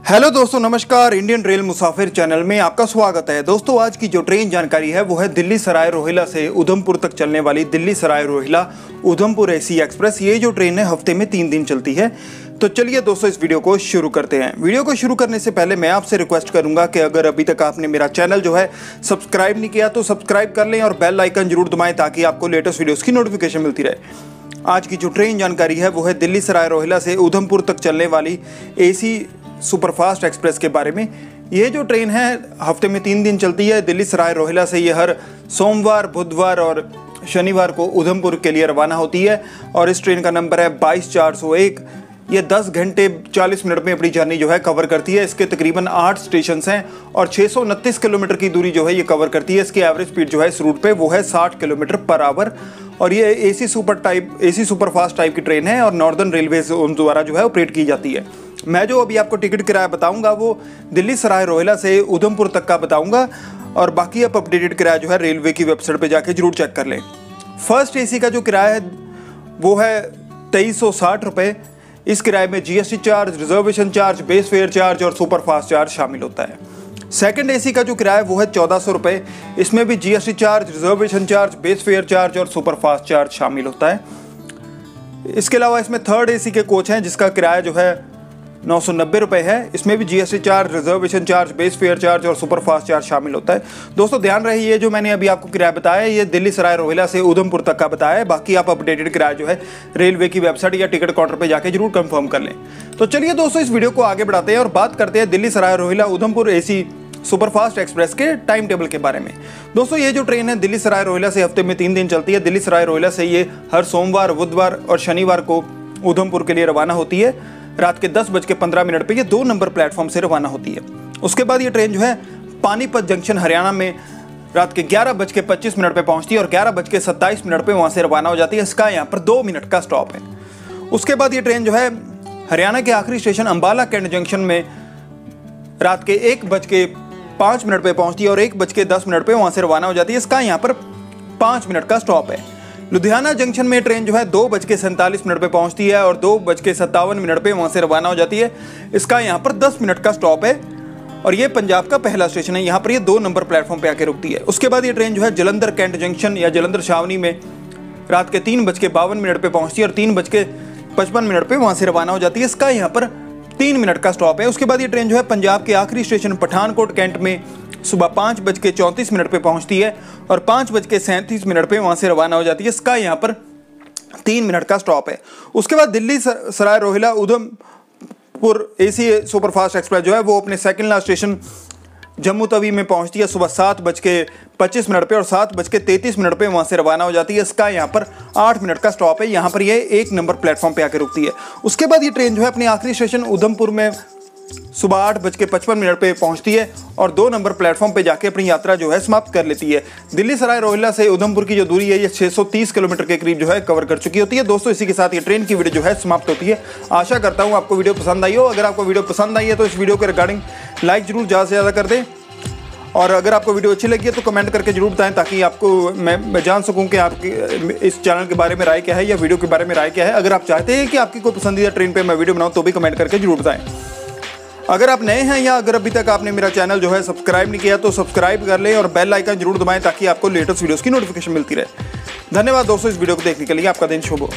Hello दोस्तों, नमस्कार। Indian rail मुसाफिर channel में आपका स्वागत है। दोस्तों, आज की जो ट्रेन जानकारी है वो है दिल्ली सराय रोहिला से उधमपुर तक चलने वाली दिल्ली सराय रोहिला उधमपुर एसी एक्सप्रेस। ये जो ट्रेन है हफ्ते में 3 दिन चलती है। तो चलिए दोस्तों, इस वीडियो को शुरू करते हैं। वीडियो को शुरू करने से पहले मैं आपसे रिक्वेस्ट करूंगा कि अगर अभी तक आपने मेरा चैनल जो है सब्सक्राइब नहीं किया तो सब्सक्राइब कर लें और बेल आइकन जरूर दबाएं ताकि आपको लेटेस्ट वीडियोज़ की नोटिफिकेशन मिलती रहे। आज की जो ट्रेन जानकारी है वो है दिल्ली सराय रोहिला से उधमपुर तक चलने वाली एसी सुपरफास्ट एक्सप्रेस के बारे में। ये जो ट्रेन है हफ्ते में 3 दिन चलती है। दिल्ली सराय रोहिला से ये हर सोमवार, बुधवार और शनिवार को उधमपुर के लिए रवाना होती है और इस ट्रेन का नंबर है 22401। ये 10 घंटे 40 मिनट में अपनी जर्नी जो है कवर करती है। इसके तकरीबन 8 स्टेशन हैं और 629 किलोमीटर की दूरी जो है ये कवर करती है। इसकी एवरेज स्पीड जो है इस रूट पे वो है 60 किलोमीटर पर आवर और ये एसी सुपरफास्ट टाइप की ट्रेन है और नॉर्दर्न रेलवे द्वारा जो है ऑपरेट की जाती है। मैं जो अभी आपको टिकट किराया बताऊंगा वो दिल्ली सराय रोहिला से उधमपुर तक का बताऊंगा और बाकी आप अपडेटेड किराया जो है रेलवे की वेबसाइट पे जाके जरूर चेक कर लें। फर्स्ट एसी का जो किराया है वो है 2360 रुपये। इस किराए में GST charge, reservation charge, base fare charge और सुपरफास्ट चार्ज शामिल होता है। सेकंड एसी का जो किराया वो है 1400 रुपये। इसमें भी GST charge, reservation charge, base fare charge और सुपरफास्ट चार्ज शामिल होता है। इसके अलावा इसमें थर्ड एसी के कोच हैं जिसका किराया जो है 990 रुपये है। इसमें भी GST charge, reservation charge, base fare charge और सुपरफास्ट चार्ज शामिल होता है। दोस्तों ध्यान रहे, ये जो मैंने अभी आपको किराया बताया ये दिल्ली सराय रोहिला से उधमपुर तक का बताया है। बाकी आप अपडेटेड किराया जो है रेलवे की वेबसाइट या टिकट काउंटर पर जाके जरूर कंफर्म कर लें। तो चलिए दोस्तों, इस वीडियो को आगे बढ़ाते हैं और बात करते हैं Delhi Sarai Rohilla Udhampur AC superfast express के टाइम टेबल के बारे में। दोस्तों, ये जो ट्रेन है दिल्ली सराय रोहिला से हफ्ते में 3 दिन चलती है। दिल्ली सराय रोहिला से ये हर सोमवार, बुधवार और शनिवार को उधमपुर के लिए रवाना होती है। रात के 10:15 पे ये 2 नंबर प्लेटफॉर्म से रवाना होती है। उसके बाद ये ट्रेन जो है पानीपत जंक्शन हरियाणा में रात के 11:25 पे पहुंचती है और 11:27 पे वहां से रवाना हो जाती है। इसका यहाँ पर 2 मिनट का स्टॉप है। उसके बाद ये ट्रेन जो है हरियाणा के आखिरी स्टेशन अंबाला कैंट जंक्शन में रात के 1:05 पे पहुंचती है और 1:10 पे वहां से रवाना हो जाती है। इसका यहाँ पर 5 मिनट का स्टॉप है। लुधियाना जंक्शन में ट्रेन जो है 2:47 पे पहुंचती है और 2:57 पे वहां से रवाना हो जाती है। इसका यहाँ पर 10 मिनट का स्टॉप है और ये पंजाब का पहला स्टेशन है। यहाँ पर ये 2 नंबर प्लेटफॉर्म पे आके रुकती है। उसके बाद ये ट्रेन जो है जलंधर कैंट जंक्शन या जलंधर छावनी में रात के 3:52 पे पहुंचती है और 3:55 पे वहां से रवाना हो जाती है। इसका यहाँ पर 3 मिनट का स्टॉप है। उसके बाद ये ट्रेन जो है पंजाब के आखिरी स्टेशन पठानकोट कैंट में सुबह 5:34 पे पहुंचती है और 5:37 पे वहां से रवाना हो जाती है। इसका यहाँ पर 3 मिनट का स्टॉप है। उसके बाद Delhi Sarai Rohilla Udhampur AC superfast express जो है वो अपने second last station Jammu Tawi में पहुंचती है सुबह 7:25 पे और 7:33 पे वहां से रवाना हो जाती है। इसका यहाँ पर 8 मिनट का स्टॉप है। यहाँ पर ये 1 नंबर प्लेटफॉर्म पे आकर रुकती है। उसके बाद ये ट्रेन जो है अपने आखिरी स्टेशन उधमपुर में सुबह 8:55 पे पहुंचती है और 2 नंबर प्लेटफॉर्म पे जाके अपनी यात्रा जो है समाप्त कर लेती है। दिल्ली सराय रोहिला से उधमपुर की जो दूरी है ये 630 किलोमीटर के करीब जो है कवर कर चुकी होती है। दोस्तों, इसी के साथ ये ट्रेन की वीडियो जो है समाप्त होती है। आशा करता हूँ आपको वीडियो पसंद आई हो। अगर आपको वीडियो पसंद आई है तो इस वीडियो के रिगार्डिंग लाइक जरूर ज़्यादा से ज़्यादा कर दें और अगर आपको वीडियो अच्छी लगी है तो कमेंट करके जरूर बताएं ताकि आपको मैं जान सकूं कि आपकी इस चैनल के बारे में राय क्या है या वीडियो के बारे में राय क्या है। अगर आप चाहते हैं कि आपकी कोई पसंदीदा ट्रेन पे मैं वीडियो बनाऊं तो भी कमेंट करके जरूर बताएं। अगर आप नए हैं या अगर अभी तक आपने मेरा चैनल जो है सब्सक्राइब नहीं किया तो सब्सक्राइब कर लें और बेल आइकन जरूर दबाएं ताकि आपको लेटेस्ट वीडियोस की नोटिफिकेशन मिलती रहे। धन्यवाद दोस्तों, इस वीडियो को देखने के लिए। आपका दिन शुभ हो।